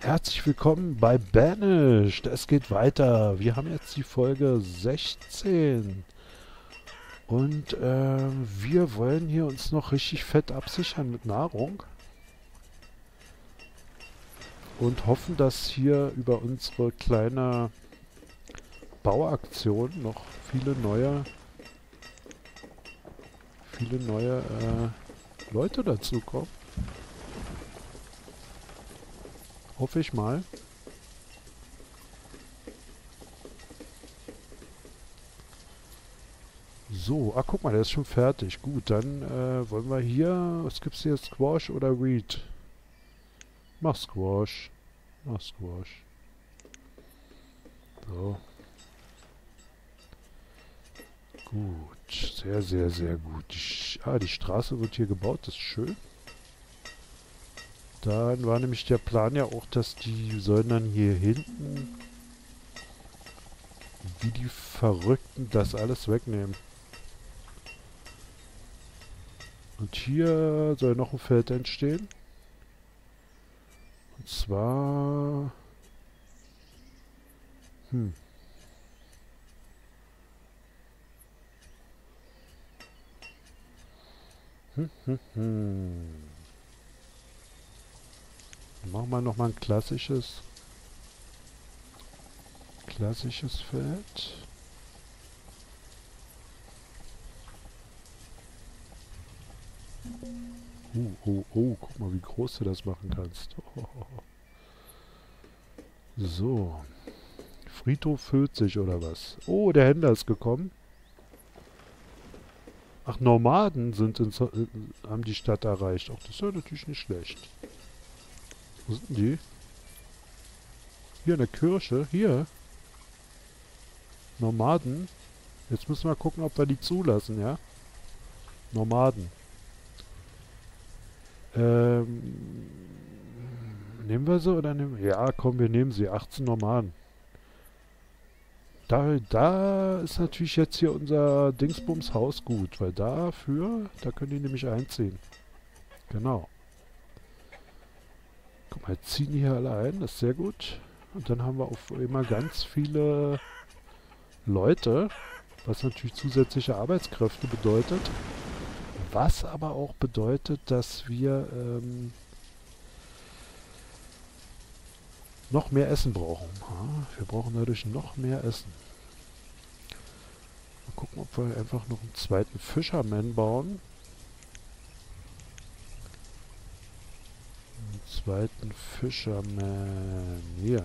Herzlich willkommen bei Banished. Es geht weiter. Wir haben jetzt die Folge 16. Und wir wollen hier uns noch richtig fett absichern mit Nahrung. Und hoffen, dass hier über unsere kleine Bauaktion noch viele neue Leute dazukommen. Hoffe ich mal. So, guck mal, der ist schon fertig. Gut, dann wollen wir hier, was gibt's hier, Squash oder Weed? Mach Squash. Mach Squash. So. Gut, sehr, sehr, sehr gut. Die Straße wird hier gebaut, das ist schön. Dann war nämlich der Plan ja auch, dass die sollen dann hier hinten wie die Verrückten das alles wegnehmen. Und hier soll noch ein Feld entstehen. Und zwar... Hm. Machen wir nochmal ein klassisches Feld. Oh, guck mal, wie groß du das machen kannst. Oh. So. Friedhof füllt sich, oder was? Oh, der Händler ist gekommen. Ach, Nomaden haben die Stadt erreicht. Ach, das ist ja natürlich nicht schlecht. Wo sind die? Hier in der Kirche. Hier. Nomaden. Jetzt müssen wir gucken, ob wir die zulassen, ja? Nomaden. Nehmen wir sie oder nehmen wir... Ja, komm, wir nehmen sie. 18 Nomaden. Da ist natürlich jetzt hier unser Dingsbums-Haus gut, weil da können die nämlich einziehen. Genau. Guck mal, jetzt ziehen die hier alle ein, das ist sehr gut. Und dann haben wir auf immer ganz viele Leute, was natürlich zusätzliche Arbeitskräfte bedeutet. Was aber auch bedeutet, dass wir noch mehr Essen brauchen. Ja, wir brauchen dadurch noch mehr Essen. Mal gucken, ob wir einfach noch einen zweiten Fisherman bauen. Einen zweiten Fisherman. Hier.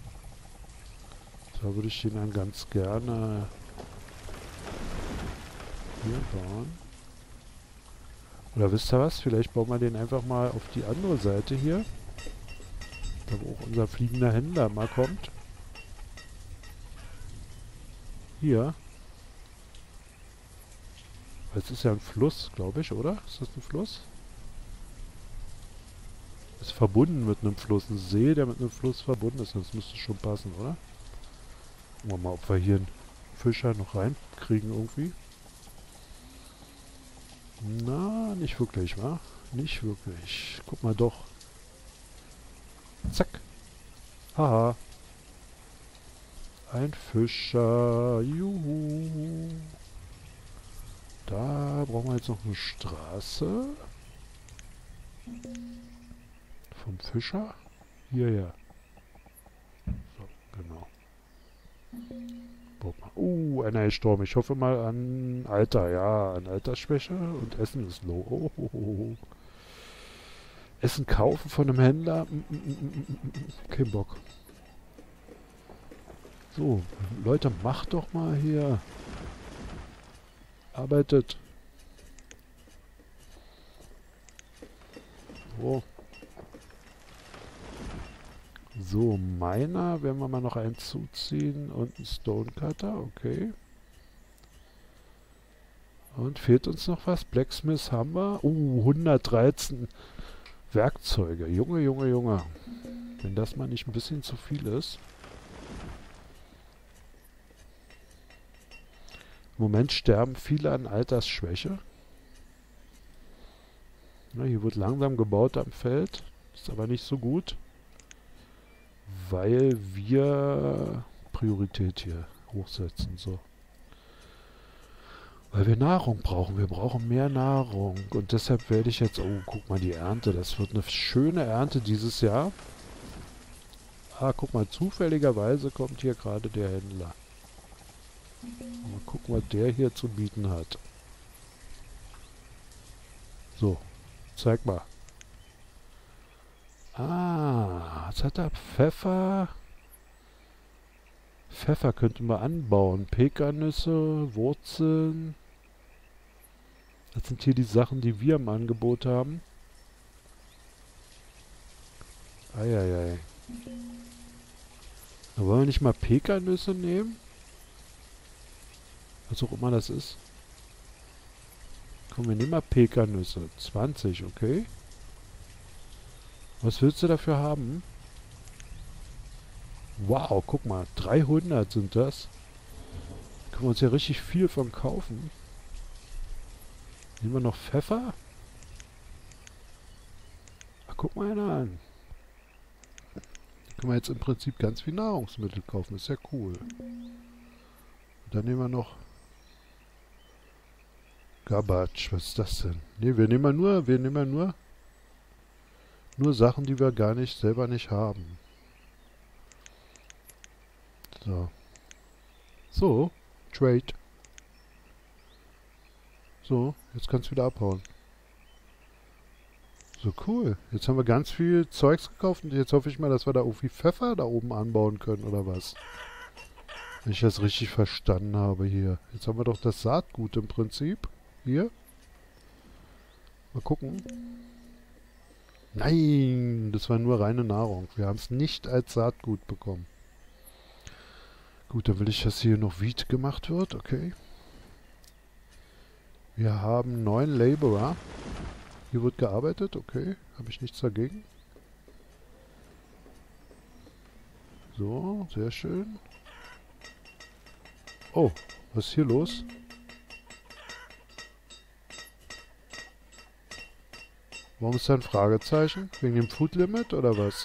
Da würde ich den dann ganz gerne hier bauen. Oder wisst ihr was? Vielleicht bauen wir den einfach mal auf die andere Seite hier. Da wo auch unser fliegender Händler mal kommt. Hier. Es ist ja ein Fluss, glaube ich, oder? Ist das ein Fluss? Ist verbunden mit einem Fluss. Ein See, der mit einem Fluss verbunden ist. Das müsste schon passen, oder? Gucken wir mal, ob wir hier einen Fischer noch reinkriegen irgendwie. Na, nicht wirklich, wa? Nicht wirklich. Guck mal doch. Zack. Haha. Ein Fischer. Juhu. Da brauchen wir jetzt noch eine Straße. Vom Fischer. Hierher. So, genau. Ein Eissturm. Ich hoffe mal an Alter. Ja, an Altersschwäche. Und Essen ist low. Essen kaufen von einem Händler. Kein Bock. So, Leute, macht doch mal hier. Arbeitet. So. So, Miner werden wir mal noch einen zuziehen und einen Stonecutter, okay. Und fehlt uns noch was? Blacksmith haben wir. 113 Werkzeuge. Junge. Wenn das mal nicht ein bisschen zu viel ist. Im Moment sterben viele an Altersschwäche. Ja, hier wird langsam gebaut am Feld. Ist aber nicht so gut. weil wir Priorität hier hochsetzen. So. Weil wir Nahrung brauchen. Wir brauchen mehr Nahrung. Und deshalb werde ich jetzt... Oh, guck mal die Ernte. Das wird eine schöne Ernte dieses Jahr. Ah, guck mal. Zufälligerweise kommt hier gerade der Händler. Mal gucken, was der hier zu bieten hat. So. Zeig mal. Ah, was hat er? Pfeffer. Pfeffer könnten wir anbauen. Pekannüsse, Wurzeln. Das sind hier die Sachen, die wir im Angebot haben. Eieiei. Da wollen wir nicht mal Pekannüsse nehmen? Was auch immer das ist. Komm, wir nehmen mal Pekannüsse. 20, okay. Was willst du dafür haben? Wow, guck mal. 300 sind das. Da können wir uns ja richtig viel von kaufen. Nehmen wir noch Pfeffer? Ach, guck mal einer an. Da können wir jetzt im Prinzip ganz viel Nahrungsmittel kaufen. Ist ja cool. Und dann nehmen wir noch Gabatsch. Was ist das denn? Ne, wir nehmen ja nur Sachen, die wir gar nicht, selber nicht haben. So. So, Trade. So, jetzt kannst du wieder abhauen. So, cool. Jetzt haben wir ganz viel Zeugs gekauft und jetzt hoffe ich mal, dass wir da irgendwie Pfeffer da oben anbauen können, oder was? Wenn ich das richtig verstanden habe hier. Jetzt haben wir doch das Saatgut im Prinzip. Hier. Mal gucken. Nein, das war nur reine Nahrung. Wir haben es nicht als Saatgut bekommen. Gut, dann will ich, dass hier noch Wheat gemacht wird. Okay. Wir haben 9 Laborer. Hier wird gearbeitet. Okay, habe ich nichts dagegen. So, sehr schön. Oh, was ist hier los? Warum ist da ein Fragezeichen? Wegen dem Food Limit oder was?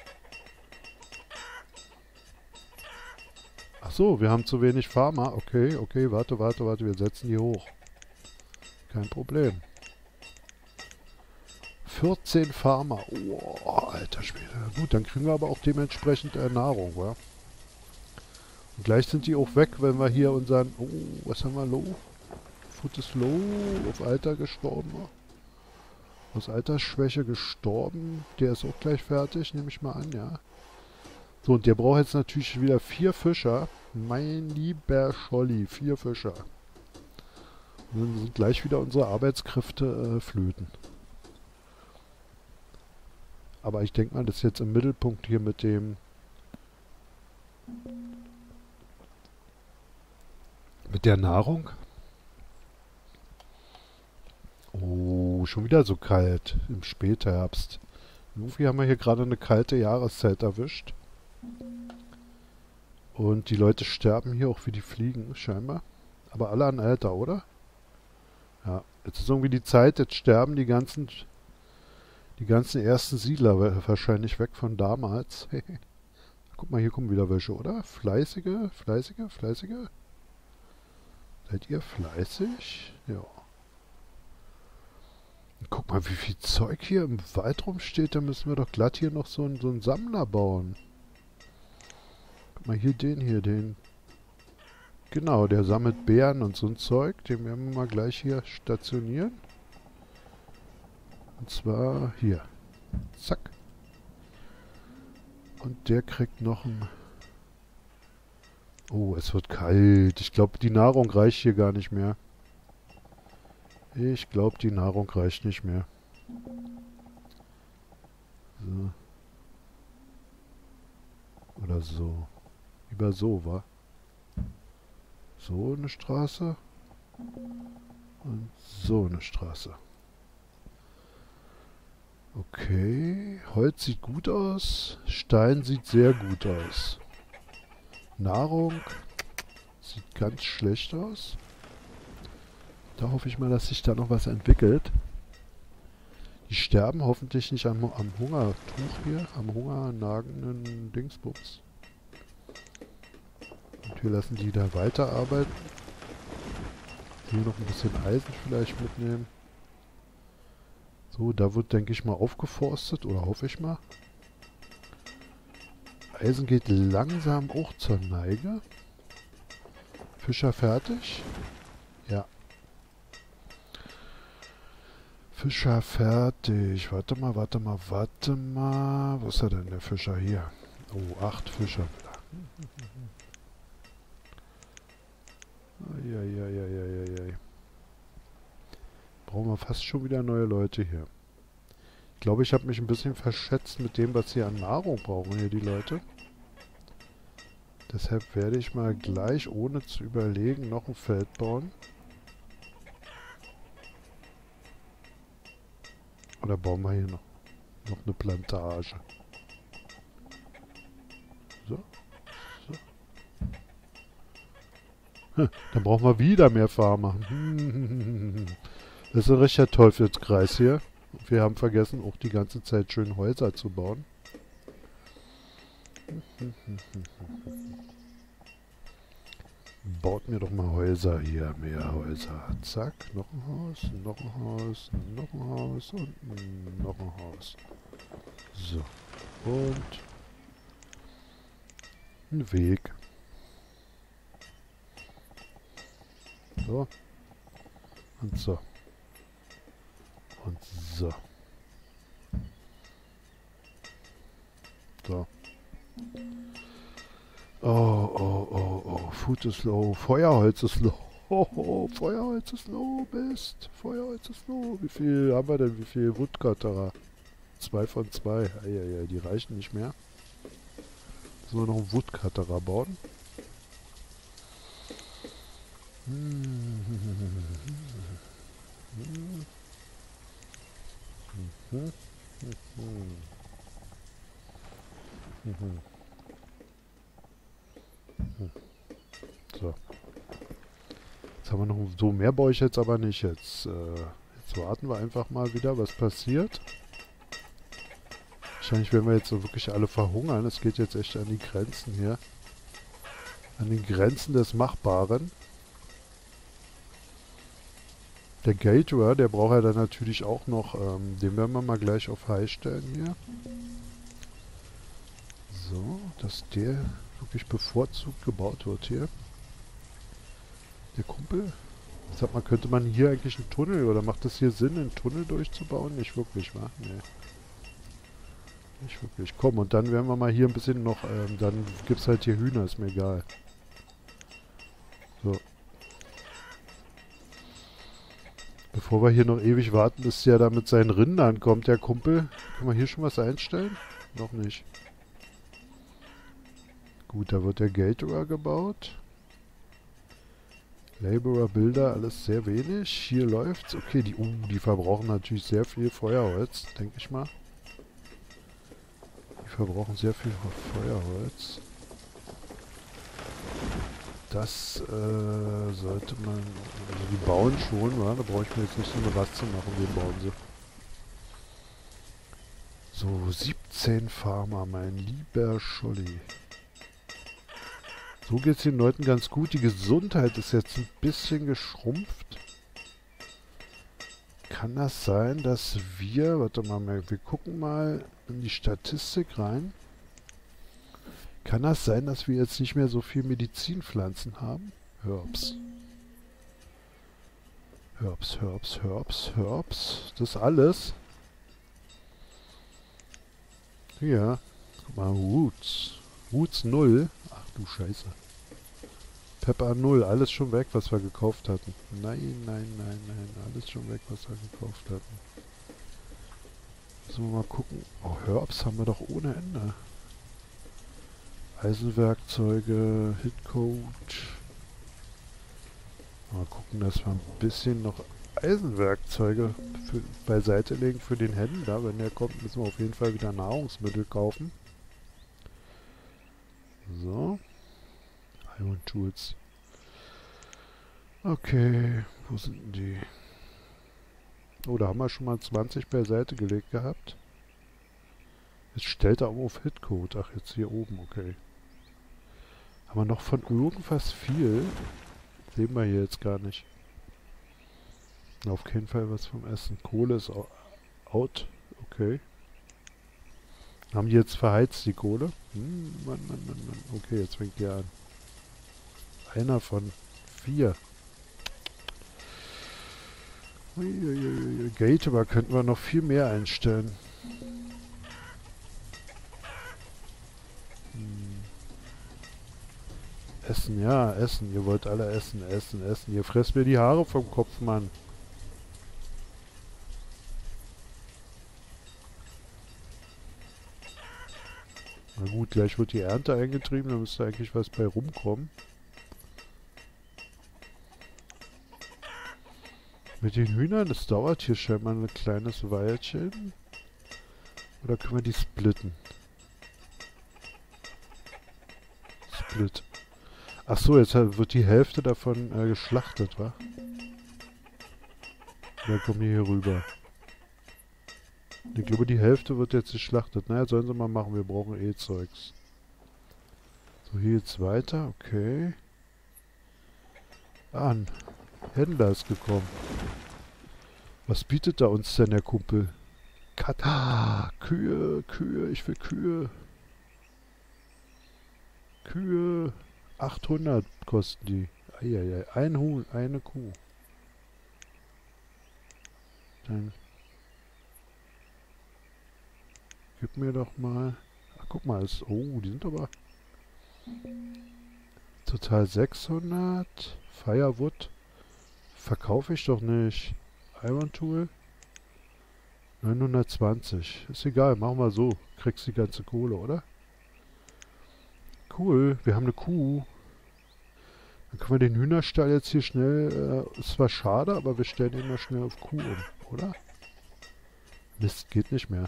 Ach so, wir haben zu wenig Farmer. Okay, okay, warte. Wir setzen die hoch. Kein Problem. 14 Farmer. Oh, alter Schwede. Gut, dann kriegen wir aber auch dementsprechend Nahrung, wa? Und gleich sind die auch weg, wenn wir hier unseren... Oh, was haben wir low? Food ist low. Auf Alter gestorben. Aus Altersschwäche gestorben. Der ist auch gleich fertig, nehme ich mal an, ja. So, und der braucht jetzt natürlich wieder 4 Fischer. Mein lieber Scholli, 4 Fischer. Und dann sind gleich wieder unsere Arbeitskräfte flöten. Aber ich denke mal, das ist jetzt im Mittelpunkt hier mit dem... mit der Nahrung. Oh, schon wieder so kalt im Spätherbst. Irgendwie haben wir hier gerade eine kalte Jahreszeit erwischt. Und die Leute sterben hier auch wie die Fliegen, scheinbar. Aber alle an Alter, oder? Ja, jetzt ist irgendwie die Zeit, jetzt sterben die ganzen ersten Siedler wahrscheinlich weg von damals. Guck mal, hier kommen wieder welche, oder? Fleißige. Seid ihr fleißig? Ja. Guck mal, wie viel Zeug hier im Wald rumsteht. Da müssen wir doch glatt hier noch so einen Sammler bauen. Guck mal, hier den. Genau, der sammelt Beeren und so ein Zeug. Den werden wir mal gleich hier stationieren. Und zwar hier. Zack. Und der kriegt noch ein... Oh, es wird kalt. Ich glaube, die Nahrung reicht hier gar nicht mehr. Ich glaube, die Nahrung reicht nicht mehr. So. Oder so. Lieber so, wa? So eine Straße. Und so eine Straße. Okay. Holz sieht gut aus. Stein sieht sehr gut aus. Nahrung sieht ganz schlecht aus. Da hoffe ich mal, dass sich da noch was entwickelt. Die sterben hoffentlich nicht am Hungertuch hier, am hungernagenden Dingsbums. Und wir lassen die da weiterarbeiten. Hier noch ein bisschen Eisen vielleicht mitnehmen. So, da wird, denke ich mal, aufgeforstet, oder hoffe ich mal. Eisen geht langsam auch zur Neige. Fischer fertig? Ja. Fischer fertig. Warte mal. Wo ist er denn, der Fischer hier? Oh, 8 Fischer. Eieieiei. Brauchen wir fast schon wieder neue Leute hier. Ich glaube, ich habe mich ein bisschen verschätzt mit dem, was sie an Nahrung brauchen hier, die Leute. Deshalb werde ich mal gleich, ohne zu überlegen, noch ein Feld bauen. Oder bauen wir hier noch eine Plantage. So. Dann brauchen wir wieder mehr Farmer. Das ist ein richtiger Teufelskreis hier. Wir haben vergessen, auch die ganze Zeit schön Häuser zu bauen. Baut mir doch mal Häuser hier, mehr Häuser. Zack, noch ein Haus, noch ein Haus, noch ein Haus und noch ein Haus. So. Und ein Weg. So. Und so. Und so. So. Oh. Food ist low. Feuerholz ist low. Oh, Feuerholz ist low. Mist. Feuerholz ist low. Wie viel haben wir denn? Wie viel Woodcutterer? 2 von 2. Eieiei, die reichen nicht mehr. Müssen wir noch einen Woodcutterer bauen? So. Jetzt haben wir noch so, mehr baue ich jetzt aber nicht. Jetzt warten wir einfach mal wieder, was passiert. Wahrscheinlich werden wir jetzt so wirklich alle verhungern. Es geht jetzt echt an die Grenzen hier. An den Grenzen des Machbaren. Der Gateway, der braucht ja dann natürlich auch noch, den werden wir mal gleich auf High stellen hier. So, dass der wirklich bevorzugt gebaut wird hier. Der Kumpel. Sag mal, könnte man hier eigentlich einen Tunnel, oder macht das hier Sinn, einen Tunnel durchzubauen? Nicht wirklich, wa? Nee. Nicht wirklich. Komm, und dann werden wir mal hier ein bisschen noch, dann gibt es halt hier Hühner, ist mir egal. So. Bevor wir hier noch ewig warten, bis der da mit seinen Rindern kommt, der Kumpel. Können wir hier schon was einstellen? Noch nicht. Gut, da wird der Gateway gebaut. Laborer, Bilder, alles sehr wenig. Hier läuft's. Okay, die verbrauchen natürlich sehr viel Feuerholz, denke ich mal. Die verbrauchen sehr viel Feuerholz. Das sollte man... Also die bauen schon, wa? Da brauche ich mir jetzt nicht so eine Raste machen, den bauen sie. So, 17 Farmer, mein lieber Scholli. So geht es den Leuten ganz gut. Die Gesundheit ist jetzt ein bisschen geschrumpft. Kann das sein, dass wir... Warte mal, wir gucken mal in die Statistik rein. Kann das sein, dass wir jetzt nicht mehr so viel Medizinpflanzen haben? Herbs. Herbs. Das alles. Ja. Guck mal, Roots. Roots 0. Ach du Scheiße. Pepper 0. Alles schon weg, was wir gekauft hatten. Nein. Alles schon weg, was wir gekauft hatten. Müssen wir mal gucken. Oh, Herbs haben wir doch ohne Ende. Eisenwerkzeuge, Hitcode. Mal gucken, dass wir ein bisschen noch Eisenwerkzeuge beiseite legen für den Händler. Wenn der kommt, müssen wir auf jeden Fall wieder Nahrungsmittel kaufen. So. Iron Tools. Okay, wo sind denn die? Oh, da haben wir schon mal 20 beiseite gelegt gehabt. Jetzt stellt er auch auf Hitcode. Ach, jetzt hier oben, okay. Haben wir noch von irgendwas viel? Sehen wir hier jetzt gar nicht. Auf keinen Fall was vom Essen. Kohle ist out. Okay. Haben die jetzt verheizt, die Kohle? Mann, Mann, Mann, Mann. Okay, jetzt fängt die an. Einer von 4. Uiuiui. Gate, aber könnten wir noch viel mehr einstellen. Essen, ja, essen. Ihr wollt alle essen, essen, essen. Ihr fresst mir die Haare vom Kopf, Mann. Na gut, gleich wird die Ernte eingetrieben, da müsste eigentlich was bei rumkommen. Mit den Hühnern, das dauert hier scheinbar ein kleines Weilchen. Oder können wir die splitten? Split. Ach so, jetzt wird die Hälfte davon geschlachtet, wa? Dann kommen die hier rüber. Ich glaube, die Hälfte wird jetzt geschlachtet. Naja, sollen sie mal machen, wir brauchen eh Zeugs. So, hier geht's weiter, okay. Ah, ein Händler ist gekommen. Was bietet da uns denn der Kumpel? Kühe, Kühe, ich will Kühe. Kühe, 800 kosten die. Eieiei, ein Huhn, eine Kuh. Dann gib mir doch mal... Ach, guck mal, oh, die sind aber... Total 600. Firewood. Verkaufe ich doch nicht. Iron Tool. 920. Ist egal, machen wir so. Kriegst die ganze Kohle, oder? Cool, wir haben eine Kuh. Dann können wir den Hühnerstall jetzt hier schnell... ist zwar schade, aber wir stellen ihn mal schnell auf Kuh um, oder? Mist, geht nicht mehr.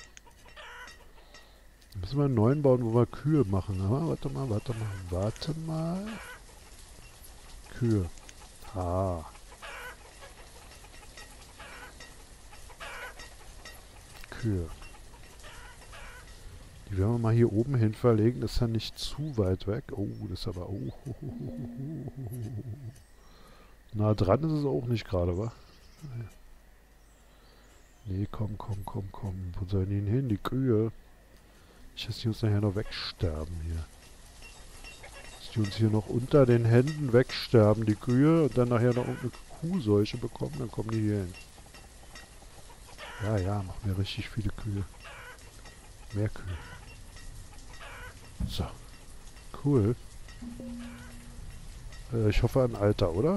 Dann müssen wir einen neuen bauen, wo wir Kühe machen. Aber warte mal, warte mal, warte mal. Kühe. Ah. Kühe. Die werden wir mal hier oben hin verlegen. Das ist ja nicht zu weit weg. Oh, das ist aber... Oh, nah dran ist es auch nicht gerade, wa? Nee, komm, komm, komm, komm. Wo sollen die denn hin? Die Kühe. Nicht, dass die uns nachher noch wegsterben hier. Dass die uns hier noch unter den Händen wegsterben, die Kühe, und dann nachher noch irgendeine Kuhseuche bekommen, dann kommen die hier hin. Ja, ja, machen wir richtig viele Kühe. Mehr Kühe. So. Cool. Ich hoffe an Alter, oder?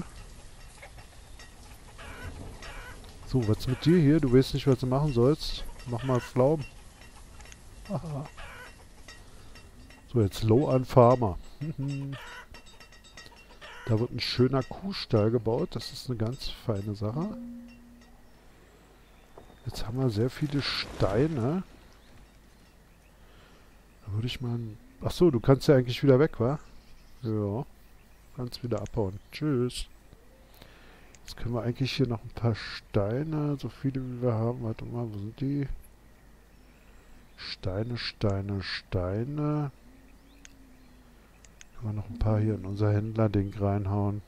So, was mit dir hier? Du weißt nicht, was du machen sollst. Mach mal Pflaumen. Aha. So, jetzt Low an Farmer. Da wird ein schöner Kuhstall gebaut. Das ist eine ganz feine Sache. Jetzt haben wir sehr viele Steine. Da würde ich mal... Achso, du kannst ja eigentlich wieder weg, wa? Ja. Kannst wieder abhauen. Tschüss. Jetzt können wir eigentlich hier noch ein paar Steine, so viele wie wir haben. Warte mal, wo sind die? Steine, Steine, Steine. Können wir noch ein paar hier in unser Händler-Ding reinhauen.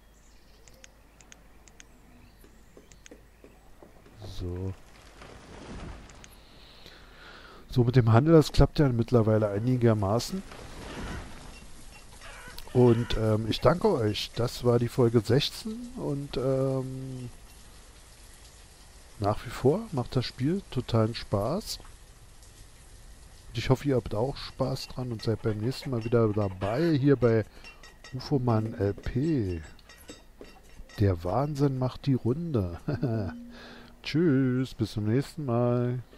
So. So, mit dem Handel, das klappt ja mittlerweile einigermaßen. Und ich danke euch. Das war die Folge 16 und nach wie vor macht das Spiel totalen Spaß. Und ich hoffe, ihr habt auch Spaß dran und seid beim nächsten Mal wieder dabei hier bei UFOMAN LP. Der Wahnsinn macht die Runde. Tschüss, bis zum nächsten Mal.